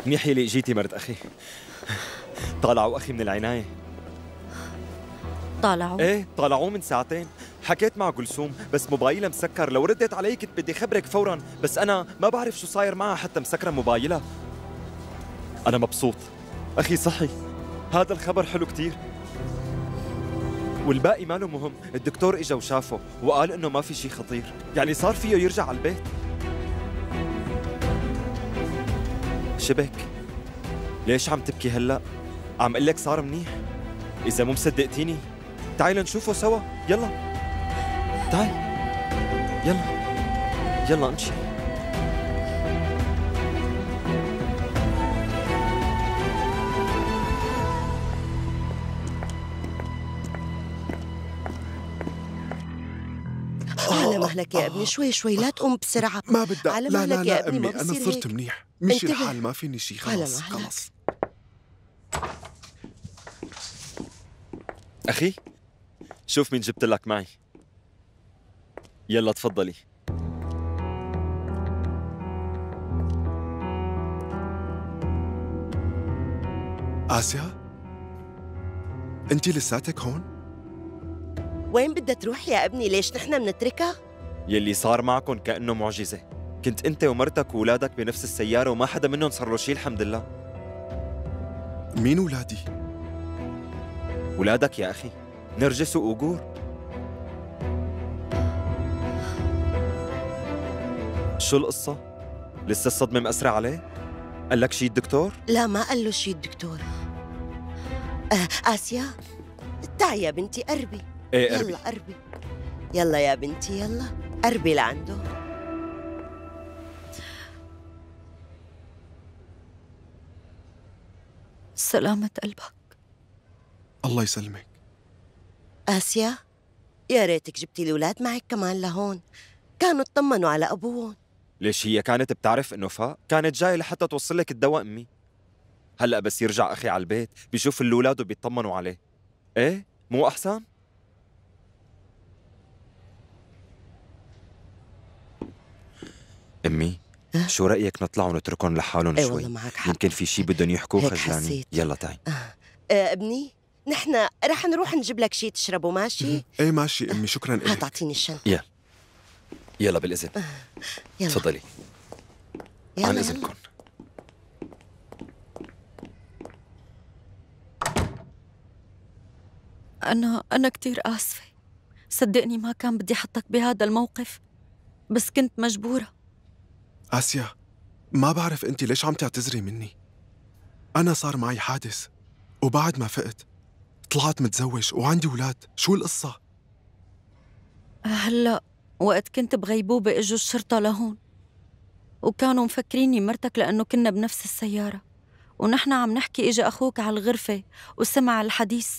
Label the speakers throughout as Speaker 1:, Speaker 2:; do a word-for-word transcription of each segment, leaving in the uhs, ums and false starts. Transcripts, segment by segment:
Speaker 1: منيح يلي اجيتي مرت اخي. طالعوا اخي من العناية.
Speaker 2: طالعوا؟
Speaker 1: ايه طالعوه من ساعتين. حكيت مع كلثوم بس موبايلها مسكر، لو ردت علي كنت بدي خبرك فورا، بس انا ما بعرف شو صاير معها حتى مسكره موبايلها. انا مبسوط اخي، صحي هذا الخبر حلو كتير، والباقي ماله مهم. الدكتور اجا وشافه وقال انه ما في شيء خطير، يعني صار فيه يرجع على البيت. شبك ليش عم تبكي هلا؟ عم قلك صار منيح. اذا مو مصدقتيني تعالي نشوفه سوا. يلا تعال، يلا يلا امشي.
Speaker 2: على مهلك يا ابني، شوي شوي، لا تقوم بسرعة.
Speaker 3: ما بدي.
Speaker 2: على
Speaker 3: لا
Speaker 2: مهلك
Speaker 3: لا
Speaker 2: يا
Speaker 3: لا
Speaker 2: ابني، ما
Speaker 3: أمي، أنا
Speaker 2: بصير
Speaker 3: صرت
Speaker 2: هيك.
Speaker 3: منيح، مشي
Speaker 2: انتبه.
Speaker 3: الحال، ما فيني شي.
Speaker 2: على
Speaker 3: خلص
Speaker 2: مهلك.
Speaker 3: خلص.
Speaker 1: أخي شوف مين جبت لك معي. يلا تفضلي.
Speaker 3: آسيا، أنتِ لساتك هون؟
Speaker 2: وين بدها تروح يا ابني؟ ليش نحن منتركها؟
Speaker 1: يلي صار معكم كأنه معجزة. كنت أنت ومرتك وولادك بنفس السيارة وما حدا منهم صار له شيء الحمد لله.
Speaker 3: مين ولادي؟
Speaker 1: ولادك يا أخي، نرجس وأوغور. شو القصة؟ لسه الصدمة مأثرة عليه؟ قال لك شي الدكتور؟
Speaker 2: لا ما قال له شيء الدكتور. آه آسيا تعي يا بنتي، قربي.
Speaker 1: ايه قربي.
Speaker 2: يلا قربي، يلا يا بنتي، يلا قربي لعنده.
Speaker 4: سلامة قلبك.
Speaker 3: الله يسلمك.
Speaker 2: آسيا يا ريتك جبتي الأولاد معك كمان لهون، كانوا اطمنوا على أبوهم.
Speaker 1: ليش هي كانت بتعرف إنه فاق؟ كانت جاية لحتى توصل لك الدواء أمي. هلأ بس يرجع أخي على البيت بيشوف الأولاد وبيطمنوا عليه. إيه مو أحسن؟ أمي شو رأيك نطلع ونتركهم لحالهم
Speaker 2: ايه
Speaker 1: شوي؟
Speaker 2: والله معك حق.
Speaker 1: يمكن في شي بدهم يحكوه
Speaker 2: هيك
Speaker 1: خجلانين.
Speaker 2: حسيت.
Speaker 1: يلا تعي.
Speaker 2: آه. آه ابني، نحن رح نروح نجيب لك شيء تشربه، ماشي؟
Speaker 3: إيه ماشي أمي، شكراً
Speaker 2: هات
Speaker 3: إلك.
Speaker 2: أعطيني الشنطة.
Speaker 1: يلا يلا بالإذن.
Speaker 2: يلا
Speaker 1: تفضلي.
Speaker 2: يلا
Speaker 1: عن
Speaker 2: يلا.
Speaker 1: إذنكم.
Speaker 4: أنا أنا كتير آسفة، صدقني ما كان بدي أحطك بهذا الموقف، بس كنت مجبورة.
Speaker 3: آسيا، ما بعرف أنتِ ليش عم تعتذري مني. أنا صار معي حادث وبعد ما فقت طلعت متزوج وعندي أولاد. شو القصة؟
Speaker 4: هلأ وقت كنت بغيبوبة إجوا الشرطة لهون وكانوا مفكريني مرتك لأنه كنا بنفس السيارة، ونحن عم نحكي إجا أخوك على الغرفة وسمع الحديث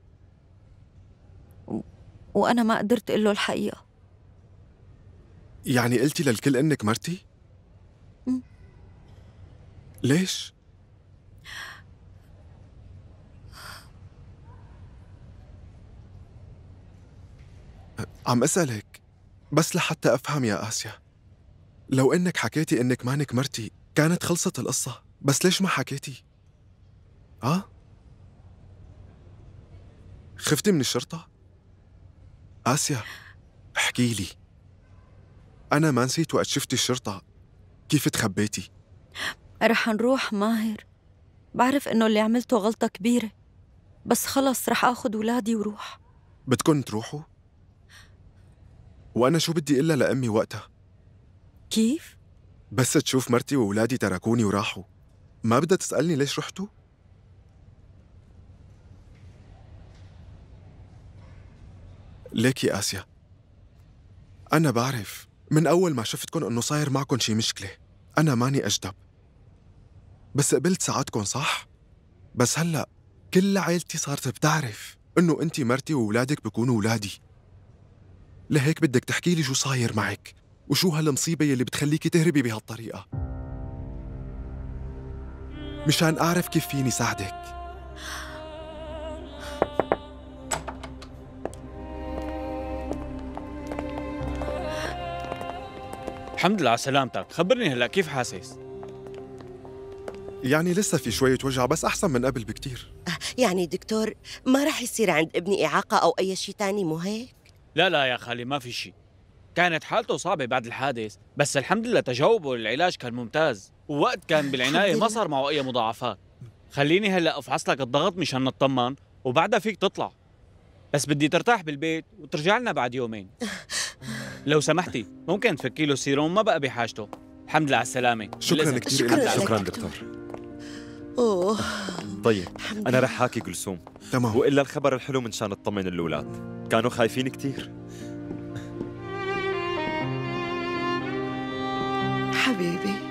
Speaker 4: و... وأنا ما قدرت أقول له الحقيقة.
Speaker 3: يعني قلتي للكل إنك مرتي؟
Speaker 4: م.
Speaker 3: ليش؟ عم أسألك بس لحتى أفهم يا آسيا. لو إنك حكيتي إنك مانك مرتي كانت خلصت القصة، بس ليش ما حكيتي؟ ها؟ خفتي من الشرطة؟ آسيا احكي لي. أنا ما نسيت وقت شفتي الشرطة كيف تخبيتي.
Speaker 4: رح نروح ماهر، بعرف إنه اللي عملته غلطة كبيرة، بس خلص رح آخد ولادي وروح.
Speaker 3: بدكن تروحوا؟ وأنا شو بدي إلا لأمي وقتها؟
Speaker 4: كيف؟
Speaker 3: بس تشوف مرتي وولادي تركوني وراحوا، ما بدها تسألني ليش رحتوا؟ ليك يا آسيا، أنا بعرف من أول ما شفتكن إنه صاير معكن شي مشكلة. أنا ماني أجدب، بس قبلت ساعدكن صح؟ بس هلأ كل عائلتي صارت بتعرف إنه أنتي مرتي وولادك بيكونوا ولادي. لهيك بدك تحكي لي شو صاير معك وشو هالمصيبة يلي بتخليكي تهربي بهالطريقة، مشان أعرف كيف فيني ساعدك.
Speaker 5: الحمد لله على سلامتك. خبرني هلا كيف حاسس؟
Speaker 3: يعني لسه في شوية وجع بس أحسن من قبل بكتير.
Speaker 2: يعني دكتور ما رح يصير عند ابني إعاقة أو أي شيء تاني مو هيك؟
Speaker 5: لا لا يا خالي ما في شيء. كانت حالته صعبة بعد الحادث بس الحمد لله تجاوبه للعلاج كان ممتاز، ووقت كان بالعناية ما صار معه أي مضاعفات. خليني هلأ أفحص لك الضغط مشان نطمن وبعدها فيك تطلع، بس بدي ترتاح بالبيت وترجع لنا بعد يومين. لو سمحتي ممكن تفكي له سيروم ما بقى بحاجته. الحمد لله على السلامة.
Speaker 3: شكراً
Speaker 5: بالإذن.
Speaker 3: كتير
Speaker 2: شكراً
Speaker 3: لك.
Speaker 2: لك
Speaker 1: شكرا
Speaker 2: دكتور.
Speaker 1: دكتور.
Speaker 2: أوه
Speaker 1: طيب
Speaker 2: الحمد
Speaker 1: انا
Speaker 2: لله.
Speaker 1: رح حاكي كلثوم،
Speaker 3: تمام.
Speaker 1: والا الخبر الحلو من شان اطمن الاولاد، كانوا خايفين كتير.
Speaker 2: حبيبي